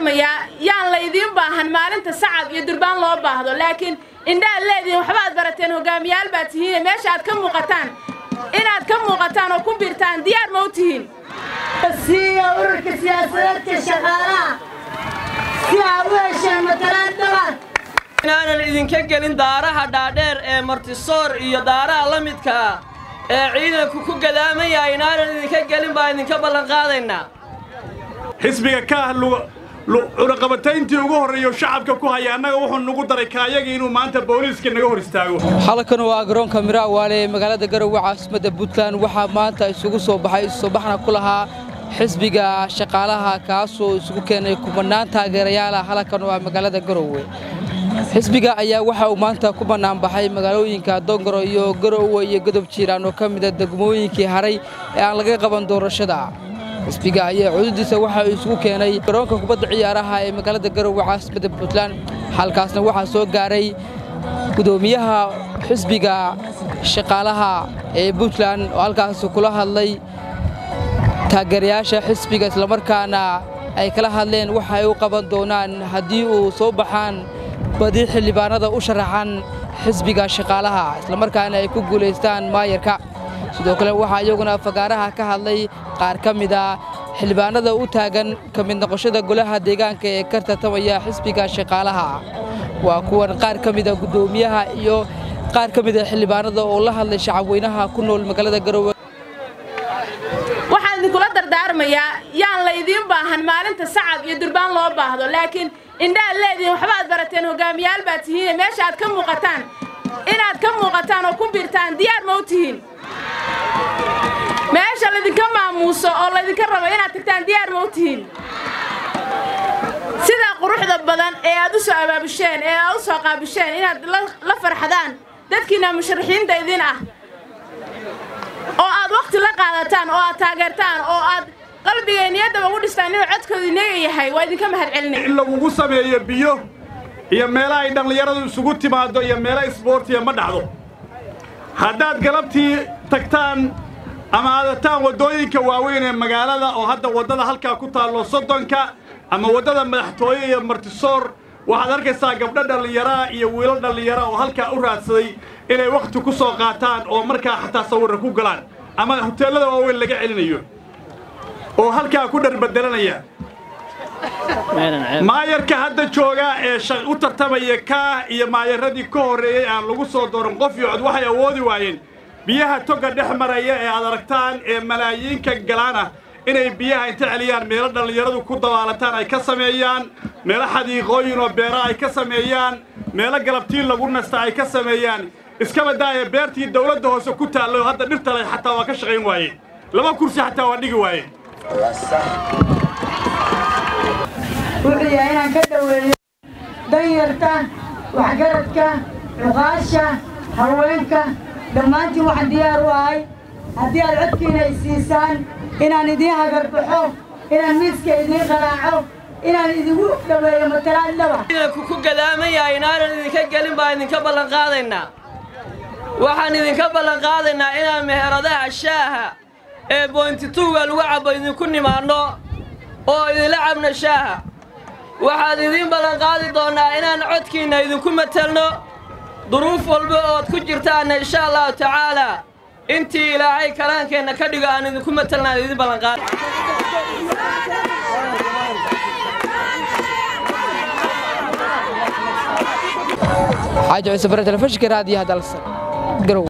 dardaarmayaa yaan la idin baahan maalinta sacab iyo durbaan loo baahdo laakiin indhaha leedin waxba aad barateen hogaamiyaal baad tihiin meesha aad ka muuqataan inaad ka muuqataan oo ku biirtaan diyaar ma u tihiin siya ururka siyaasadeedka shaqaalaha si aad u heshaan matalaan dhawaad inaanan idinka gelin daaraha dhaadheer ee martisoor iyo daaraha la midka ah ee ciidanku ku gadaamaya inaanan idinka gelin baa idinka ballan qaadaynaa xisbiga ka cunaqabatayntii ugu horreeyo shacabka ku haya annaga wuxuu nagu daray kaayagii inuu maanta booliiska naga hor istaago halkan waa garoonka Miraawaale ee magaalada Garowe caasimadda Puntland waxaa maanta isugu soo baxay subaxna ku lahaa xisbiga shaqaalaha kaasoo isugu keenay kumanaan taageerayaal halkan waa magaalada Garowe xisbiga ayaa waxa uu maanta ku banaan baxay magaalooyinka Dongoro iyo Garowe iyo Godob Jiiraan oo kamid ah degmooyinkii haray ee aan laga qaban doorashada xisbiga ayaa xuduudiisa waxa uu isugu keenay garoonka kubadda ciyaaraha ee magaalada Garowe caasimadda Puntland halkaasna waxa soo gaaray gudoomiyaha xisbiga shaqaalaha ee Puntland oo halkaas kula hadlay taageerayaasha xisbiga isla markaana ay kala hadleen waxa ay u qaban doonaan hadii uu soo baxaan badi xildhibaanada u sharaxan xisbiga shaqaalaha isla markaana ay ku guuleystaan maayarka sidoo kale waxa iyaguna fagaaraha ka hadlay qaar kamid ah xildhibaanada u taagan kamid noqoshada golaha deegaanka ee ka tartamaya xisbiga shaqaalaha waa kuwan qaar kamid ah gudoomiyaha iyo qaar kamid ah xildhibaanada oo la hadlay shacabweynaha ku nool magaalada Garowe waxaan idin kula dardaarmayaa yaan la idin baahan maalinta sacab iyo durbaan loo baahdo laakiin indhaha leedin waxba aad barateen hogaamiyaal baad tihiin meesha aad ka muuqataan inaad ka muuqataan oo ku biirtaan diyaar ma u tihiin meesha la idinka maamuuso oo la idinka rabo inaad tagtaan diyaar ma u tihiin sida quruxda badan ee aad u soo abaabisheen ee aad u soo qaabisheen inaad la farxadaan dadkiina musharaxiinta idin ah oo aad waqti la qaadataan oo aad taageertaan oo aad qalbiga niyadda ugu dhistaan inuu codkoodu inaga yahay waa idinka mahadcelinay in lagu sameeyo biyo iyo meelaha ay dhalinyaradu isugu timaado iyo meelaha isboortiga ma dhacdo haddaad galabtii tagtaan ama aadataan wadooyinka waaweyn ee magaalada oo hadda wadada halkaa ku taallo Soddonka ama wadada madaxtooye iyo Martisoor waxaad arkaysaa gabdho dhalinyaro iyo wiilal dhalinyaro oo halkaa u raadsaday inay waqti ku soo qaataan oo markaa xataa sawir ku galaan ama hoteelada waaweyn laga celinayo oo halkaa ku dharbadelanaya maayarka hadda jooga ee u tartamaya ka iyo maayaradii ka horeeyay aan lagu soo dooran qof iyo cod waxay awoodi waayeen biyaha toga dhex maraya ee aad aragtaan ee malaayiinka galaana inay biyaha inta celiyaan meelo dhalinyaradu ku dabaalataan ay ka sameeyaan meelo xadiiqooyin oo beera ay ka sameeyaan meelo galabtii lagu nasta ay ka sameeyaan iska badaaya beertii dawladda hoose ku taallay hadda dhirta leh xataa waa ka shaqayn waayeen laba kursi xataa waa dhigi waayeen wuxuu yahay inaan ka dhaweeyo danyarta waxgaradka cuqaasha haweenka dhammaantiin waxaan diyaar u ahay haddii aad codkiina ay siisaan inaan idiin hagarbaxo inaan miiska idiin qaraaco inaan idigu dhaweeyo matalaan dhaba ciidanku ku gadaamaya inaanan idinka gelin baa idinka ballan qaadaynaa waxaan idinka ballan qaadaynaa inaan meheradaha shaaha ee bointituga lagu cabo idinku nimaano oo idinla cabno shaaha waxaad idin ballan qaadi doonaa inaan codkiina idinku matelno duruuf walba oo aad ku jirtaan insha Allah tacaala intii ilaahay kalaankeena ka dhigo aan idinku matelnaa idin ballan qaad حاجة عصبرة الفشكرة هذه هذا الصر